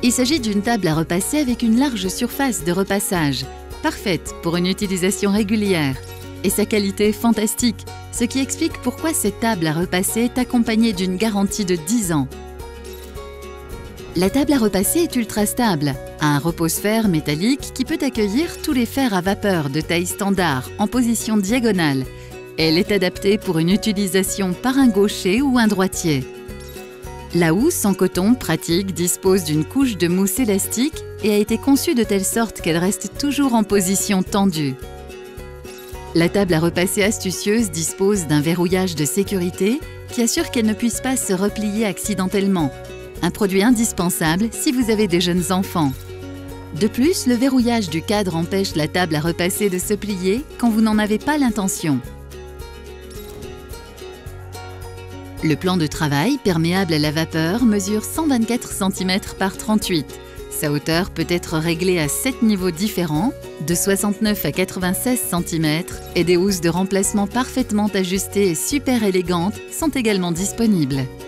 Il s'agit d'une table à repasser avec une large surface de repassage, parfaite pour une utilisation régulière. Et sa qualité est fantastique, ce qui explique pourquoi cette table à repasser est accompagnée d'une garantie de 10 ans. La table à repasser est ultra stable, a un repose-fer métallique qui peut accueillir tous les fers à vapeur de taille standard en position diagonale. Elle est adaptée pour une utilisation par un gaucher ou un droitier. La housse en coton pratique dispose d'une couche de mousse élastique et a été conçue de telle sorte qu'elle reste toujours en position tendue. La table à repasser astucieuse dispose d'un verrouillage de sécurité qui assure qu'elle ne puisse pas se replier accidentellement. Un produit indispensable si vous avez des jeunes enfants. De plus, le verrouillage du cadre empêche la table à repasser de se plier quand vous n'en avez pas l'intention. Le plan de travail, perméable à la vapeur, mesure 124 cm par 38. Sa hauteur peut être réglée à 7 niveaux différents, de 69 à 96 cm, et des housses de remplacement parfaitement ajustées et super élégantes sont également disponibles.